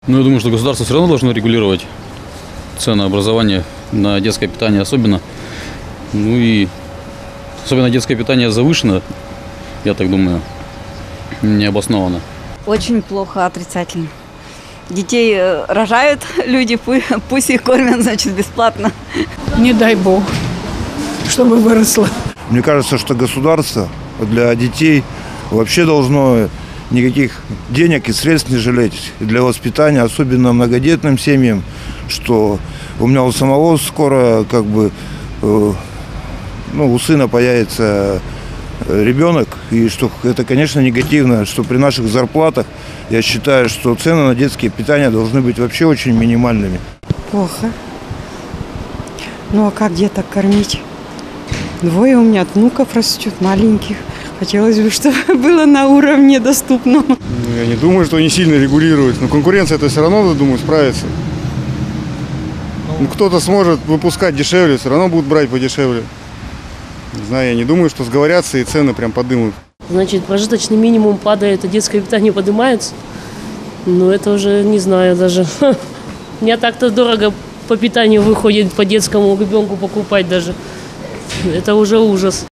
Ну, я думаю, что государство все равно должно регулировать ценообразование на детское питание особенно. Ну и особенно детское питание завышено, я так думаю, необоснованно. Очень плохо, отрицательно. Детей рожают люди, пусть их кормят, значит, бесплатно. Не дай бог, чтобы выросло. Мне кажется, что государство для детей вообще должно никаких денег и средств не жалеть для воспитания, особенно многодетным семьям, что у меня у самого скоро у сына появится ребенок, и что это, конечно, негативно, что при наших зарплатах, я считаю, что цены на детское питание должны быть вообще очень минимальными. Плохо. Ну а как деток кормить? Двое у меня внуков растет, маленьких. Хотелось бы, чтобы было на уровне доступном. Я не думаю, что они сильно регулируют. Но конкуренция это все равно, я думаю, справится. Кто-то сможет выпускать дешевле, все равно будут брать подешевле. Не знаю, я не думаю, что сговорятся и цены прям подымут. Значит, прожиточный минимум падает, а детское питание поднимается. Ну, это уже не знаю даже. У меня так-то дорого по питанию выходит, по детскому ребенку покупать даже. Это уже ужас.